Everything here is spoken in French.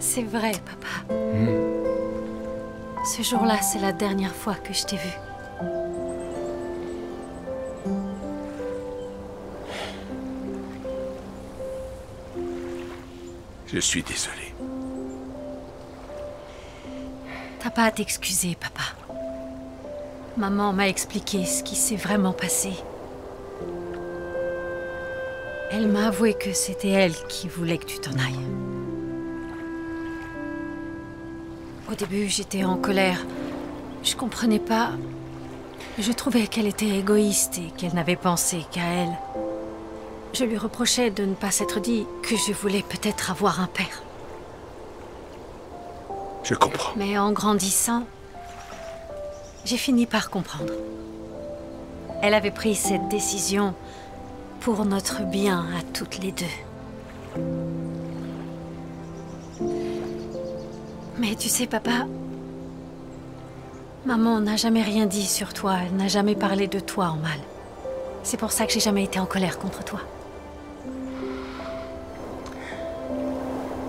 C'est vrai, papa. Ce jour-là, c'est la dernière fois que je t'ai vu. Je suis désolé. T'as pas à t'excuser, papa. Maman m'a expliqué ce qui s'est vraiment passé. Elle m'a avoué que c'était elle qui voulait que tu t'en ailles. Au début, j'étais en colère. Je comprenais pas. Je trouvais qu'elle était égoïste et qu'elle n'avait pensé qu'à elle. Je lui reprochais de ne pas s'être dit que je voulais peut-être avoir un père. Je comprends. Mais en grandissant, j'ai fini par comprendre. Elle avait pris cette décision pour notre bien à toutes les deux. Mais tu sais, papa, maman n'a jamais rien dit sur toi. Elle n'a jamais parlé de toi en mal. C'est pour ça que j'ai jamais été en colère contre toi.